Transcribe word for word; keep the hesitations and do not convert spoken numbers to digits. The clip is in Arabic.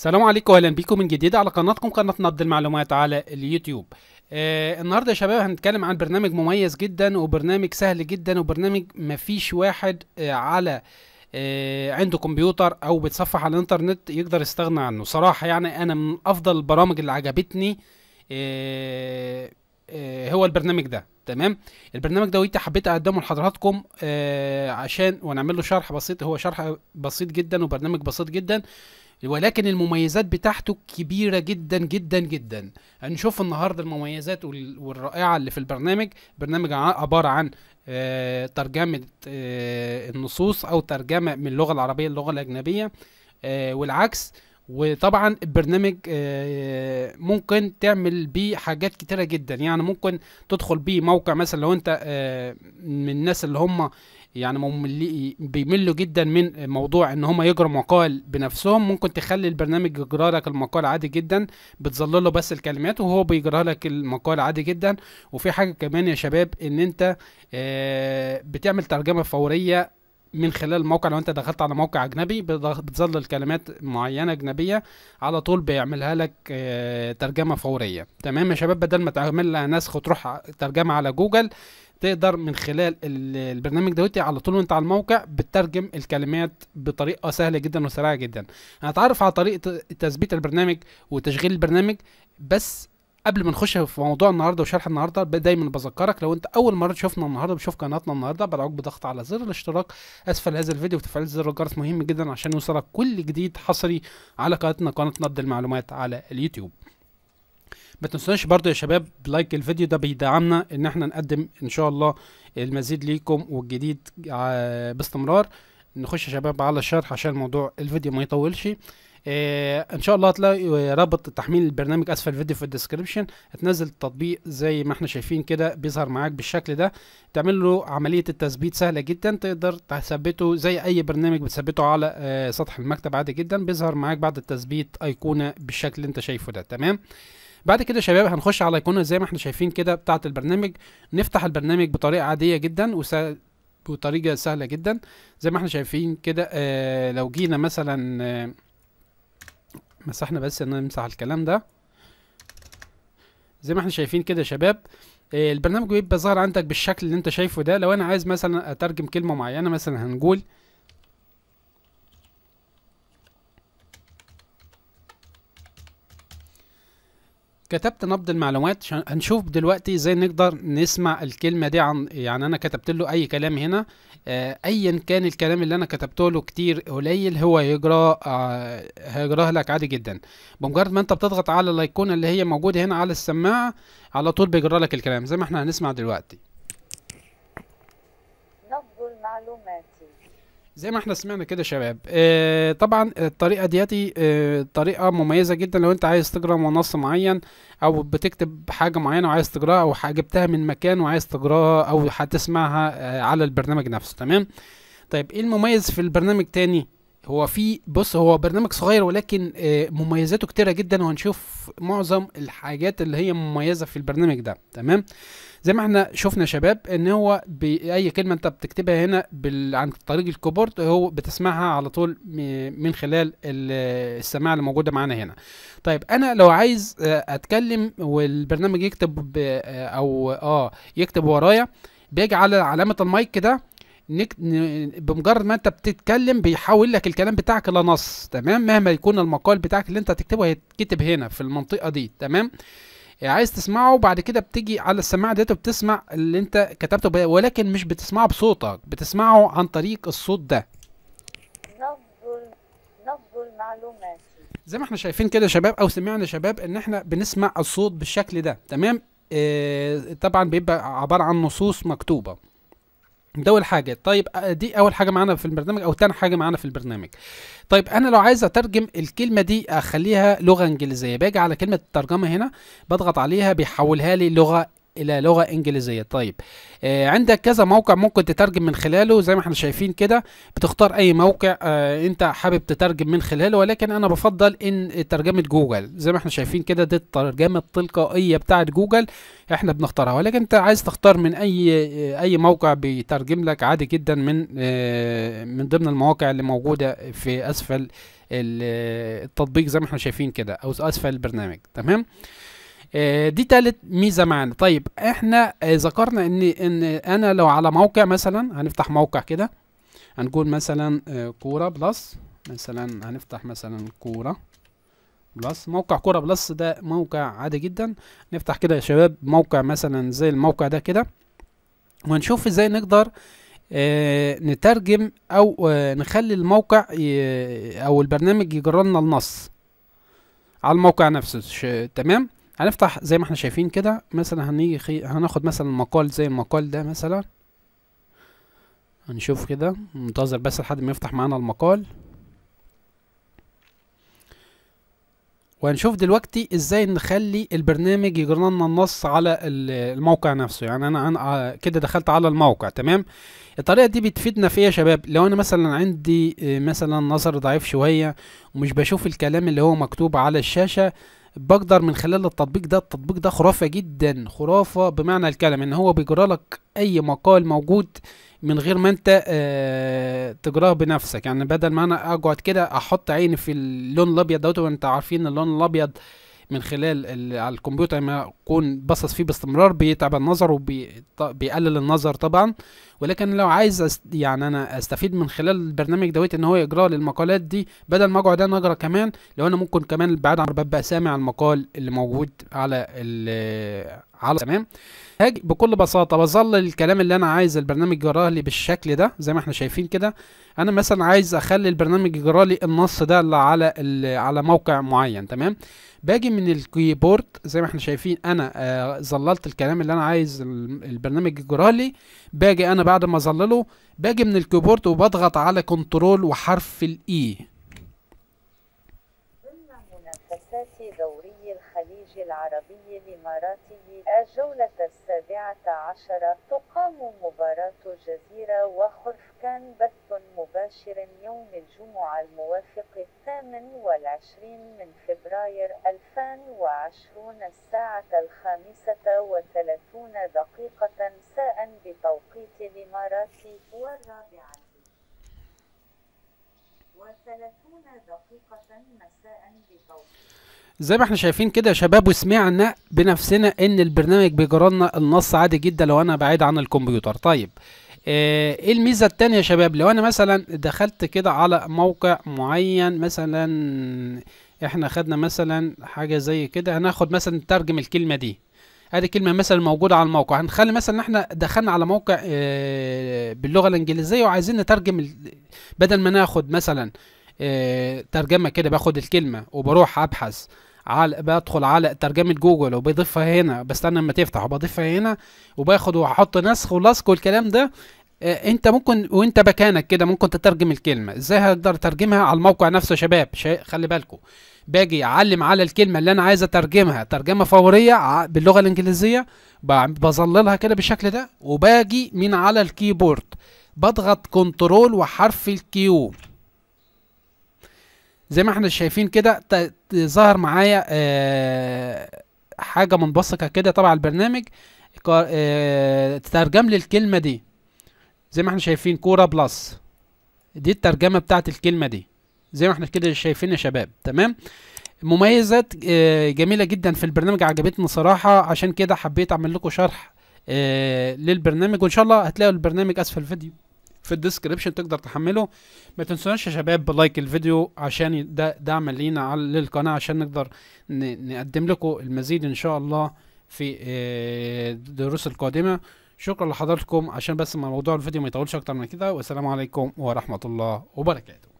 السلام عليكم واهلا بيكم من جديد على قناتكم قناه نبض المعلومات على اليوتيوب. آه النهارده يا شباب هنتكلم عن برنامج مميز جدا وبرنامج سهل جدا وبرنامج مفيش واحد آه على آه عنده كمبيوتر او بيتصفح على الانترنت يقدر يستغنى عنه صراحه. يعني انا من افضل البرامج اللي عجبتني آه آه هو البرنامج ده. تمام. البرنامج ده ويتا حبيت اقدمه لحضراتكم آه عشان ونعمل له شرح بسيط. هو شرح بسيط جدا وبرنامج بسيط جدا، ولكن المميزات بتاعته كبيرة جدا جدا جدا. هنشوف النهاردة المميزات والرائعة اللي في البرنامج. برنامج عبارة عن آه ترجمة آه النصوص او ترجمة من اللغة العربية للغة الأجنبية آه والعكس. وطبعا البرنامج آه ممكن تعمل بيه حاجات كتيرة جدا. يعني ممكن تدخل بيه موقع مثلا لو انت آه من الناس اللي هم يعني مملي بيملوا جدا من موضوع ان هم يجروا مقال بنفسهم، ممكن تخلي البرنامج يجرى لك المقال عادي جدا، بتظلله بس الكلمات وهو بيجرى لك المقال عادي جدا. وفي حاجة كمان يا شباب ان انت آه بتعمل ترجمة فورية من خلال الموقع. لو انت دخلت على موقع اجنبي بتظلل كلمات معينة اجنبية على طول بيعملها لك اه ترجمة فورية. تمام يا شباب، بدل ما تعمل لها نسخ وتروح ترجمة على جوجل، تقدر من خلال البرنامج دوتي على طول وانت على الموقع بتترجم الكلمات بطريقة سهلة جدا وسريعة جدا. هنتعرف على طريقة تثبيت البرنامج وتشغيل البرنامج. بس قبل ما نخش في موضوع النهارده وشرح النهارده دايما بذكرك لو انت اول مره تشوفنا النهارده بتشوف قناتنا النهارده بدعوك بضغط على زر الاشتراك اسفل هذا الفيديو وتفعيل زر الجرس، مهم جدا عشان يوصلك كل جديد حصري على قناتنا قناه نبض المعلومات على اليوتيوب. ما تنسوناش برضو يا شباب بلايك الفيديو، ده بيدعمنا ان احنا نقدم ان شاء الله المزيد ليكم والجديد باستمرار. نخش يا شباب على الشرح عشان موضوع الفيديو ما يطولش. آه ان شاء الله هتلاقي رابط تحميل البرنامج اسفل الفيديو في الديسكريبشن. هتنزل التطبيق زي ما احنا شايفين كده بيظهر معاك بالشكل ده. تعمل له عمليه التثبيت سهله جدا، تقدر تثبته زي اي برنامج بتثبته على آه سطح المكتب عادي جدا. بيظهر معاك بعد التثبيت ايقونه بالشكل اللي انت شايفه ده. تمام. بعد كده يا شباب هنخش على ايقونه زي ما احنا شايفين كده بتاعه البرنامج. نفتح البرنامج بطريقه عاديه جدا وسهل بطريقه سهله جدا زي ما احنا شايفين كده. آه لو جينا مثلا آه مسحنا بس ان نمسح الكلام ده زي ما احنا شايفين كده يا شباب. آه البرنامج بيبقى ظاهر عندك بالشكل اللي انت شايفه ده. لو انا عايز مثلا اترجم كلمه معينه مثلا هنقول كتبت نبض المعلومات. هنشوف دلوقتي ازاي نقدر نسمع الكلمه دي. عن يعني انا كتبت له اي كلام هنا آه ايا كان الكلام اللي انا كتبته له كتير قليل هو يقرا آه هيقراه لك عادي جدا. بمجرد ما انت بتضغط على الايقونه اللي هي موجوده هنا على السماعه على طول بيقرا لك الكلام زي ما احنا هنسمع دلوقتي. نبض المعلومات زي ما احنا سمعنا كده يا شباب. اه طبعا الطريقه دياتي اه طريقه مميزه جدا لو انت عايز تقرا منص معين او بتكتب حاجه معينه وعايز تقراها او جبتها من مكان وعايز تقراها او هتسمعها اه على البرنامج نفسه. تمام. طيب ايه المميز في البرنامج تاني؟ هو في بص هو برنامج صغير ولكن اه مميزاته كتيره جدا وهنشوف معظم الحاجات اللي هي مميزه في البرنامج ده. تمام. زي ما احنا شفنا يا شباب ان هو باي كلمه انت بتكتبها هنا بال... عن طريق الكيبورد هو بتسمعها على طول من خلال السماعه اللي موجوده معانا هنا. طيب انا لو عايز اتكلم والبرنامج يكتب ب... او اه يكتب ورايا بيجي على علامه المايك كده. نك... بمجرد ما انت بتتكلم بيحول لك الكلام بتاعك الى نص. تمام. مهما يكون المقال بتاعك اللي انت هتكتبه هيتكتب هنا في المنطقه دي. تمام. عايز تسمعه بعد كده بتيجي على السماعه ديت وبتسمع اللي انت كتبته ولكن مش بتسمعه بصوتك، بتسمعه عن طريق الصوت ده. نبض نبض المعلومات زي ما احنا شايفين كده يا شباب او سمعنا يا شباب ان احنا بنسمع الصوت بالشكل ده. تمام. اه طبعا بيبقى عباره عن نصوص مكتوبه. ده اول حاجه. طيب دي اول حاجه معانا في البرنامج او تاني حاجه معانا في البرنامج. طيب انا لو عايز اترجم الكلمه دي اخليها لغه انجليزيه باجي على كلمه الترجمه هنا بضغط عليها بيحولها لي لغه الى لغه انجليزيه. طيب آه عندك كذا موقع ممكن تترجم من خلاله زي ما احنا شايفين كده. بتختار اي موقع آه انت حابب تترجم من خلاله ولكن انا بفضل ان ترجمه جوجل زي ما احنا شايفين كده. دي الترجمه التلقائيه بتاعه جوجل احنا بنختارها، ولكن انت عايز تختار من اي اي موقع بيترجم لك عادي جدا من آه من ضمن المواقع اللي موجوده في اسفل التطبيق زي ما احنا شايفين كده، او اسفل البرنامج. تمام. آه دي تالت ميزه معانا. طيب احنا آه ذكرنا ان ان انا لو على موقع مثلا، هنفتح موقع كده، هنقول مثلا آه كوره بلس، مثلا هنفتح مثلا كوره بلس. موقع كوره بلس ده موقع عادي جدا. نفتح كده يا شباب موقع مثلا زي الموقع ده كده، ونشوف ازاي نقدر آه نترجم او آه نخلي الموقع او البرنامج يجرى لنا النص على الموقع نفسه. تمام. هنفتح زي ما احنا شايفين كده، مثلا هنيجي خي... هناخد مثلا مقال زي المقال ده مثلا، هنشوف كده، منتظر بس لحد ما يفتح معانا المقال، وهنشوف دلوقتي ازاي نخلي البرنامج يجرى لنا النص على الموقع نفسه. يعني انا, أنا كده دخلت على الموقع. تمام. الطريقه دي بتفيدنا في ايه يا شباب؟ لو انا مثلا عندي مثلا نظر ضعيف شويه ومش بشوف الكلام اللي هو مكتوب على الشاشه، بقدر من خلال التطبيق ده. التطبيق ده خرافه جدا، خرافه بمعنى الكلمه، ان هو بيجرى لك اي مقال موجود من غير ما انت اه تجراه بنفسك. يعني بدل ما انا اقعد كده احط عيني في اللون الابيض دوت، وانت عارفين اللون الابيض من خلال على الكمبيوتر لما اكون باصص فيه باستمرار بيتعب النظر وبيقلل النظر طبعا. ولكن لو عايز أست يعني انا استفيد من خلال البرنامج دوت ان هو يقرا لي المقالات دي، بدل ما اقعد انا اقرا كمان، لو انا ممكن كمان بعد عن ببقى سامع المقال اللي موجود على ال على. تمام. هاجي بكل بساطه بظل الكلام اللي انا عايز البرنامج يقراه لي بالشكل ده زي ما احنا شايفين كده. انا مثلا عايز اخلي البرنامج يقرا لي النص ده اللي على على موقع معين. تمام. باجي من الكيبورد زي ما احنا شايفين، انا آه ظللت الكلام اللي انا عايز البرنامج يقراه لي. باجي انا بعد ما اظلله، باجي من الكيبورد وبضغط على كنترول وحرف الاي. ضمن منافسات دوري الخليج العربي الإماراتي الجولة السابعة عشرة، تقام مباراة الجزيرة وخرفكان بث مباشر يوم الجمعة الموافق الثامن والعشرين من فبراير ألفين وعشرين الساعة الخامسة وثلاثون دقيقة مساء بتوقيت الإمارات، والرابعة وثلاثون دقيقة مساء بتوقيت. زي ما احنا شايفين كده يا شباب، وسمعنا بنفسنا ان البرنامج بيجرى لنا النص عادي جدا لو انا بعيد عن الكمبيوتر. طيب اه ايه الميزه التانية يا شباب؟ لو انا مثلا دخلت كده على موقع معين، مثلا احنا خدنا مثلا حاجه زي كده، هناخد مثلا نترجم الكلمه دي، ادي كلمه مثلا موجوده على الموقع. هنخلي مثلا احنا دخلنا على موقع اه باللغه الانجليزيه وعايزين نترجم، بدل ما ناخد مثلا اه ترجمه كده، باخد الكلمه وبروح ابحث على، بدخل على ترجمة جوجل وبضيفها هنا، بستنى لما تفتح وبضيفها هنا، وباخد واحط نسخ ولصق والكلام ده. اه انت ممكن وانت مكانك كده ممكن تترجم الكلمة. ازاي هقدر اترجمها على الموقع نفسه يا شباب؟ خلي بالكم، باجي اعلم على الكلمة اللي انا عايز اترجمها ترجمة فورية باللغة الانجليزية، بظللها كده بالشكل ده، وباجي من على الكيبورد بضغط كنترول وحرف الكيو زي ما احنا شايفين كده. ظهر معايا اه حاجه منبثقه كده طبعا البرنامج اه تترجم لي الكلمه دي زي ما احنا شايفين، كوره بلس، دي الترجمه بتاعت الكلمه دي زي ما احنا كده شايفين يا شباب. تمام. مميزات اه جميله جدا في البرنامج، عجبتني صراحه، عشان كده حبيت اعمل لكم شرح اه للبرنامج، وان شاء الله هتلاقوا البرنامج اسفل الفيديو في الديسكريبشن تقدر تحمله. ما تنسوناش يا شباب بلايك الفيديو عشان ده دعم لينا على للقناه، عشان نقدر نقدم لكم المزيد ان شاء الله في الدروس القادمه. شكرا لحضراتكم، عشان بس موضوع الفيديو ما يطولش اكتر من كده، والسلام عليكم ورحمه الله وبركاته.